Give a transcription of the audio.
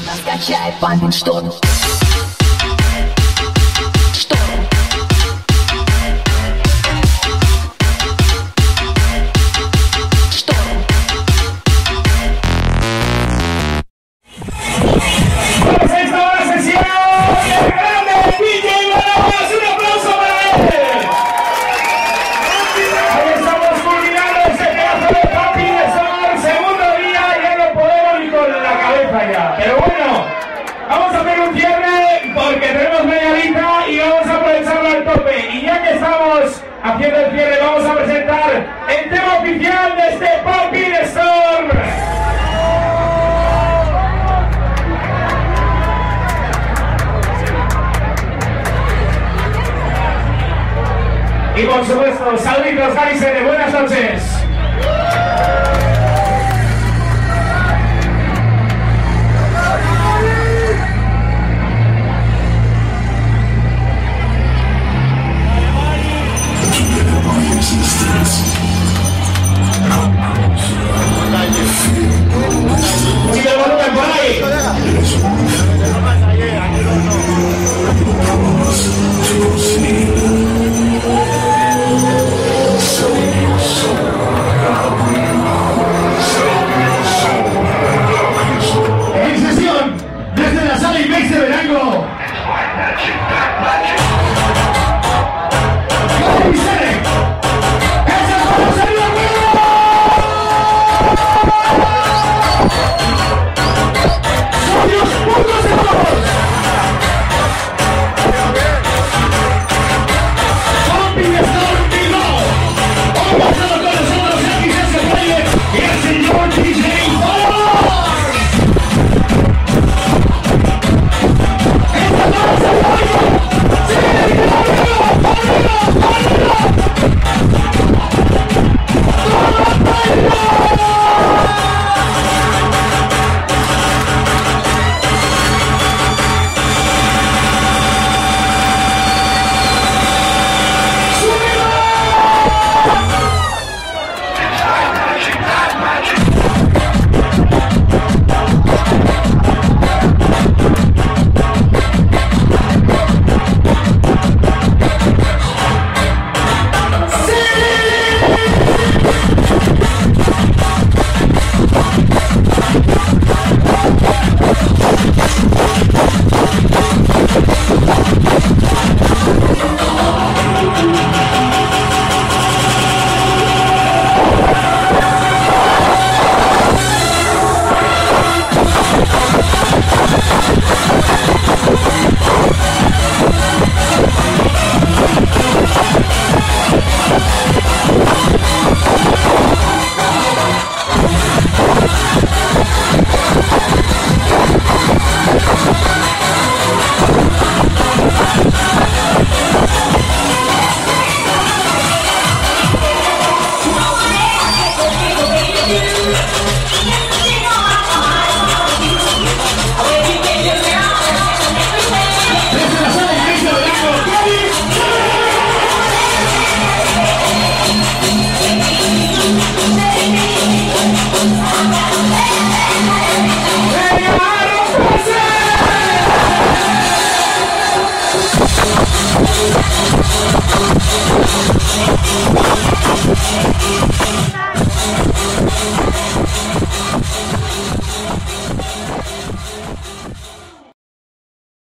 Скачай Pumping Storm. Pero bueno, vamos a hacer un cierre porque tenemos media horita y vamos a aprovecharlo al tope. Y ya que estamos haciendo el cierre, vamos a presentar el tema oficial de este Pumping Storm. Y por supuesto, saluditos, Gaisen, buenas noches. Sigue el volumen por ahí.